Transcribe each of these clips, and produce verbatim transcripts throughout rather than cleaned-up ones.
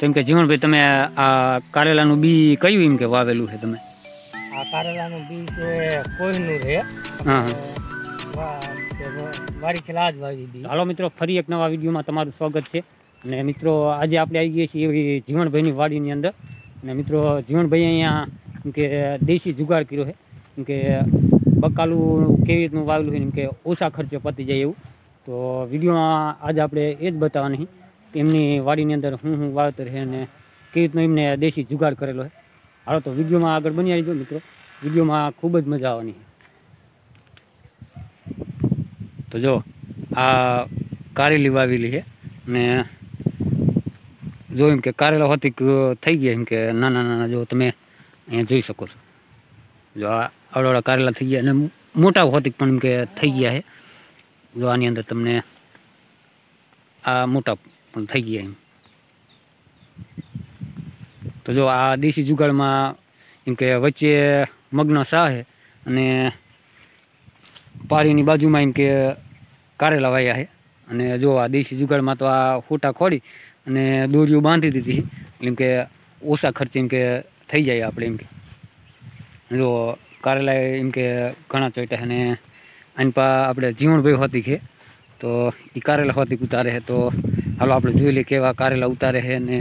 કેમ કે જીવણભાઈ તમે આ કારેલાનું બી કયું એમ કે વાવેલું છે તમે? આ કારેલાનું બી છે કોઈનું છે. હા મારી ખિલાજ વાવી બી. હાલો મિત્રો, ફરી એક નવા વિડીયોમાં તમારું સ્વાગત છે. અને મિત્રો આજે આપણે આવી ગયા છીએ એવી જીવણભાઈની વાડીની અંદર. અને મિત્રો જીવણભાઈ અહીંયા એમ કે દેશી જુગાડ કર્યો છે. એમ કે બકાલું કેવી રીતનું વાવેલું છે એમ કે ઓછા ખર્ચે પતી જાય એવું. તો વિડીયોમાં આજે આપણે એ જ બતાવવાની કે એમની વાડીની અંદર શું શું વાવેતર છે અને કેવી રીતનું એમને દેશી જુગાડ કરેલો છે. હાલો તો વિડીયોમાં આગળ બની આવી જો મિત્રો, વિડીયોમાં ખૂબ જ મજા આવવાની છે. તો જો આ કારેલી વાવેલી છે ને જો એમ કે કારેલા હોતી થઈ ગયા એમ કે નાના નાના જો તમે અહીંયા જોઈ શકો છો. જો આ આવડા કારેલા થઈ ગયા અને મોટા હોતી પણ એમ કે થઈ ગયા છે. જો આની અંદર તમને આ મોટા પણ થઈ ગયા એમ. તો જો આ દેશી જુગાડમાં એમ કે વચ્ચે મગનો શાહ છે અને પારીની બાજુમાં એમ કે કારેલા વાયા છે. અને જો આ દેશી જુગાડમાં તો આ ફોટા ખોડી અને દોરીઓ બાંધી દીધી એમ કે ઓછા ખર્ચે એમ કે થઈ જાય આપણે એમ કે. જો કારેલા એમ કે ઘણા ચોટ્યા અને આની પા આપણે જીવણભાઈ હોતી છે તો એ કારેલા હોતી ઉતારે છે. તો હાલો આપણે જોઈ લઈએ કેવા કારેલા ઉતારે છે. અને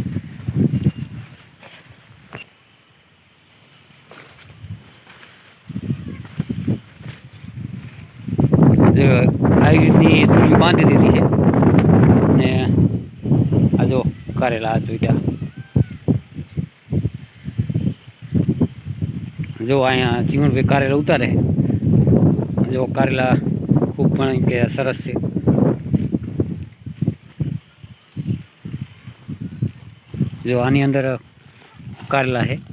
આવી રીતની દોરી બાંધી દીધી છે અને આ જો કારેલા આ જોઈતા જો અહીંયા જીવણભાઈ કારેલા ઉતારે જો કારેલા ખૂબ પણ કે સરસ છે. જો આની અંદર કારેલા છે.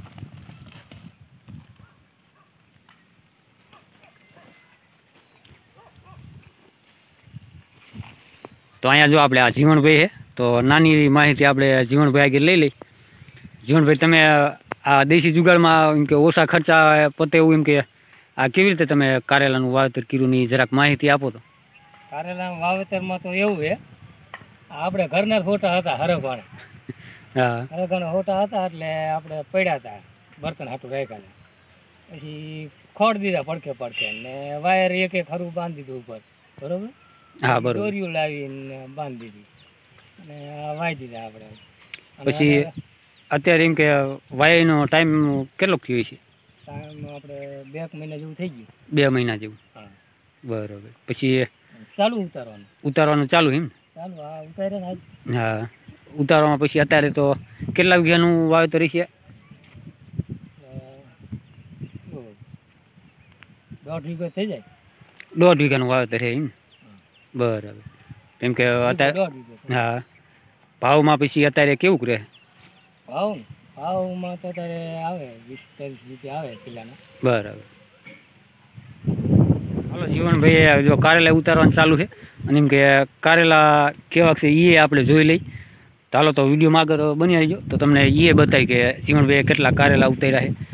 તો અહીંયા જો આપણે આ જીવણભાઈ છે તો નાની એવી માહિતી આપણે જીવણભાઈ આગળ લઈ લઈ. જીવણભાઈ તમે આ દેશી જુગાડમાં એમ કે ઓછા ખર્ચા પતે એવું એમ કે આ કેવી રીતે તમે કારેલાનું વાવેતર કર્યું ની જરાક માહિતી આપો તો. કારેલાના વાવેતરમાં તો એવું છે, આપણે ઘરના ફોટા હતા હરભાણા. હા, હરભાણા ફોટા હતા એટલે આપણે પડ્યા હતા બર્તન હાટું રાખ્યા. પછી ખોડ દીધા પડકે પડકે ને વાયર એક એક ખરું બાંધી દીધું ઉપર, બરોબર. હા બરોબર. દોરીઓ લાવીને બાંધી દીધી અને વાઈ દીધા આપણે. પછી અત્યારે એમ કે વાયનો ટાઈમ કેટલો થયો છે? ટાઈમ આપણે બે મહિના જેવું થઈ ગયું. બે મહિના જેવું? હા બરોબર. પછી ચાલુ ઉતારવાનું ઉતારવાનું ચાલુ એમ? ચાલુ, હા ઉતારે ને. હા, ઉતારવામાં પછી અત્યારે તો કેટલા વીઘાનું વાવેતર છે? દોઢ વીઘો થઈ જાય. દોઢ વીઘાનું વાવેતર છે એમ? બરાબર. કેમ કે અત્યારે હા ભાવમાં પછી અત્યારે કેવું રહે ભાવ? ભાવમાં તો અત્યારે આવે વીસ ત્રીસ રૂપિયા આવે કિલ્લાના. બરાબર. હાલો જીવણભાઈ જો કારેલા ઉતારવાનું ચાલુ છે અને એમ કે કારેલા કેવા છે એ આપણે જોઈ લઈ. તો હાલો તો વિડીયોમાં આગળ બની રહીજો તો તમને એ બતાવી કે જીવણભાઈએ કેટલા કારેલા ઉતાર્યા છે.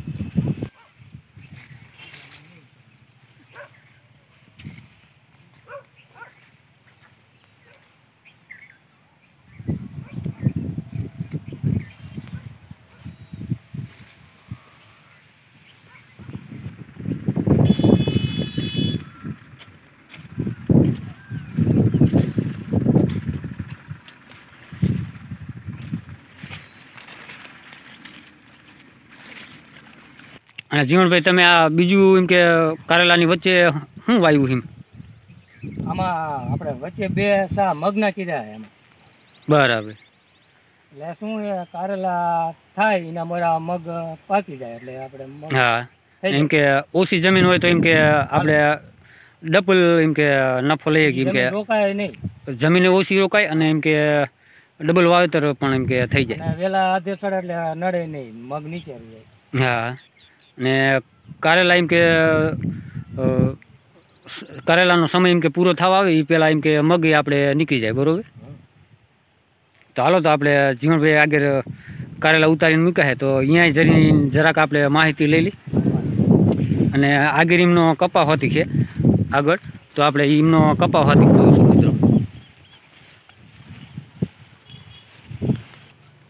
અને જીવણભાઈ તમે આ બીજું એમ કે કારેલાની વચ્ચે શું વાવ્યું એમ? આમાં આપણે વચ્ચે બે સા મગના કીધા છે એમાં. બરાબર. એટલે શું છે, કારેલા થાય એના મોરા મગ પાકી જાય એટલે આપણે. હા, એમ કે ઓછી જમીન હોય તો એમ કે આપણે ડબલ એમ કે નફો લઈએ કે એમ કે રોકાય નહીં, જમીન ઓછી રોકાય અને એમ કે ડબલ વાવેતર પણ એમ કે થઈ જાય. વેલા આધે ચડે એટલે નડે નહીં, મગ નીચે રહી જાય. હા, ને કારેલા એમ કે કારેલાનો સમય એમ કે પૂરો થવા આવે એ પહેલાં એમ કે મગ આપણે નીકળી જાય, બરાબર. તો હાલો તો આપણે જીવણભાઈ આગળ કારેલા ઉતારીને મૂક્યા છે તો અહીંયા જરી જરાક આપણે માહિતી લઈ લઈ. અને આગળ એમનો કપા હોતી છે આગળ, તો આપણે એમનો કપા હોતી જોઈશું મિત્રો.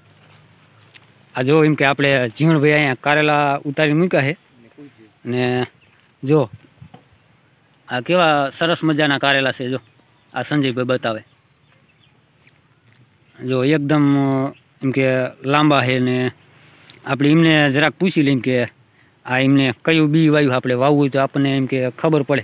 આ જો એમ કે આપણે જીવણભાઈ અહીંયા કારેલા ઉતારી મૂક્યા છે ને જો આ કેવા સરસ મજાના કારેલા છે. જો આ સંજયભાઈ બતાવે, જો એકદમ એમ કે લાંબા છે ને આપણે એમને જરાક પૂછી લઈએ કે આ એમને કયું બી વાયુ આપણે વાવવું હોય તો આપણને એમ કે ખબર પડે.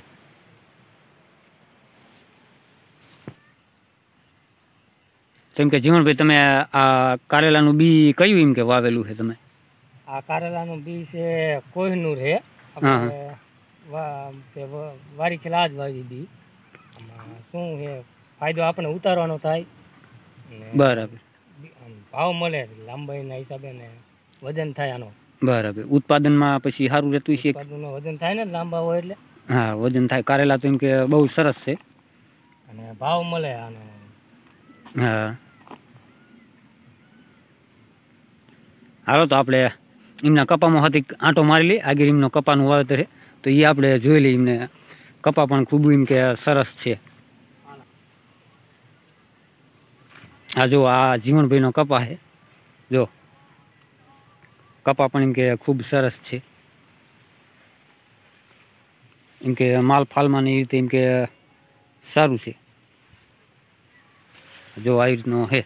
તો એમ કે જીવણભાઈ તમે આ કારેલાનું બી કયું એમ કે વાવેલું છે તમે? આ કારેલાનું બી છે કોહિનૂર છે. આપણે વા- કે વ- વારી ખેલા જ વાવી બી. આમાં શું છે ફાયદો આપણે ઉતારવાનો થાય ને બરાબર બી- આમ ભાવ મળે લાંબાઈના હિસાબે ને વજન થાય આનો. બરાબર. ઉત્પાદનમાં પછી સારું રહેતું છે. ઉત્પાદનનું વજન થાય ને લાંબા હોય એટલે, હા વજન થાય. કારેલા તો એમ કે બહુ સરસ છે. અને ભાવ મળે આનો. હા હાલો તો આપણે એમના કપામાં હતી આંટો મારી લઈએ. આગળ એમનો કપાનું વાવેતર છે તો એ આપણે જોઈ લઈએ. એમને કપા પણ ખૂબ એમ કે સરસ છે. આ જો આ જીવણભાઈનો કપા છે. જો કપા પણ એમ કે ખૂબ સરસ છે. એમ કે માલ ફાલમાં એ રીતે એમ કે સારું છે. જો આ રીતનો છે.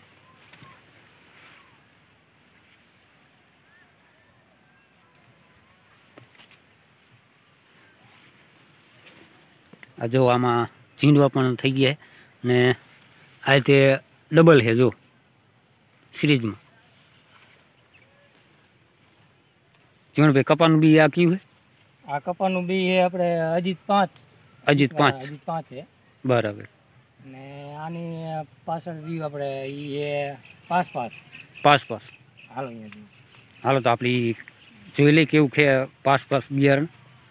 આ જો આમાં ઝીંડવા પણ થઈ ગયા ને આ રીતે ડબલ છે. જો સિરીઝમાં જીવણભાઈ કપાનું બી આ કયું છે? આ કપાનું બી છે આપણે અજીત પાંચ. અજીત પાંચ. અજીત પાંચ છે. બરાબર. ને આની પાછળ રહ્યું આપણે ઈ એ પાંચ પાંચ. Pass pass. હાલો અહીંયા હાલો તો આપણે ઈ જોઈ લઈએ કેવું છે પાસ પાસ બિયારણ.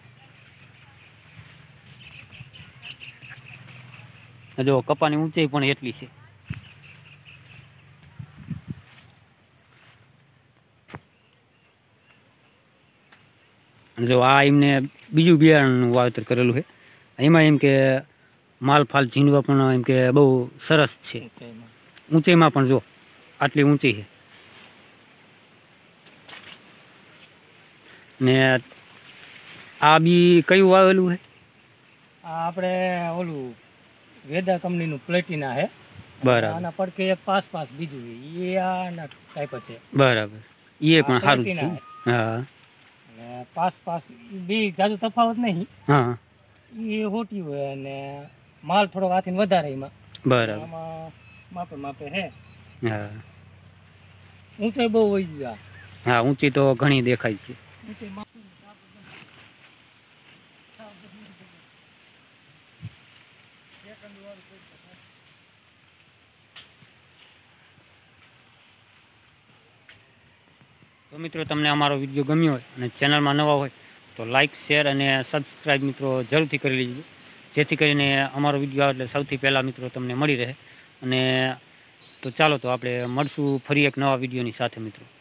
જો કપાની ઊંચાઈ પણ એટલી છે. અને જો આ એમને બીજું બિયારણનું વાવેતર કરેલું છે. એમાં એમ કે માલ ફાલ ઝીંડવા પણ એમ કે બહુ સરસ છે. ઊંચાઈમાં. ઊંચાઈમાં પણ જો આટલી ઊંચી છે. ને આ બી કયું વાવેલું છે? આ આપણે ઓલું વેદા કંપનીનું પ્લેટિના છે. બરાબર. આના પડકે એક પાસ પાસ બીજું છે. એ આના ટાઈપ જ છે. બરાબર. એ પણ આ સારું જ છે. પ્લેટિના હા અને પાસ પાસ બી જાજુ તફાવત નહીં. હા એ હોટી હોય અને માલ થોડોક હાથીને વધારે એમાં. બરાબર. આમાં માપે માપે છે. હા ઊંચાઈ બહુ હોય ગયું. હા ઊંચી તો ઘણી દેખાય છે. ઊંચાઈ માપે તો મિત્રો તમને અમારો વિડીયો ગમ્યો હોય અને ચેનલમાં નવા હોય તો લાઇક શેર અને સબસ્ક્રાઈબ મિત્રો જરૂરથી કરી લેજો, જેથી કરીને અમારો વિડીયો આવે એટલે સૌથી પહેલાં મિત્રો તમને મળી રહે. અને તો ચાલો તો આપણે મળશું ફરી એક નવા વિડીયોની સાથે મિત્રો.